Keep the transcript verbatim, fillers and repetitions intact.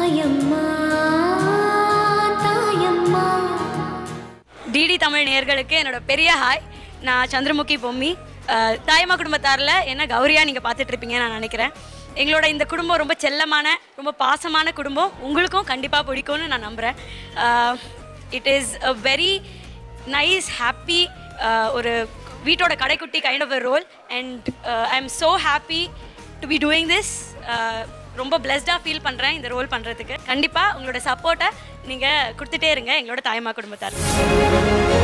DD Tamil நேயர்களுக்கு என்னோட பெரிய ஹாய். நான் சந்திரமுகி பொம்மி. தாயம்மா குடும்பத்தாரில் என்ன கௌரியாக நீங்கள் பார்த்துட்டு இருப்பீங்கன்னு நான் நினைக்கிறேன். எங்களோட இந்த குடும்பம் ரொம்ப செல்லமான ரொம்ப பாசமான குடும்பம். உங்களுக்கும் கண்டிப்பாக பிடிக்கும்னு நான் நம்புகிறேன். It is a very nice happy ஒரு வீட்டோட கடைக்குட்டி kind of a role and I am so happy to be doing this. ரொம்ப பிளெஸ்டாக ஃபீல் பண்ணுறேன் இந்த ரோல் பண்ணுறதுக்கு. கண்டிப்பாக உங்களோட சப்போர்ட்டை நீங்கள் கொடுத்துட்டே இருங்க எங்களோட தாயம்மா குடும்பத்தார்.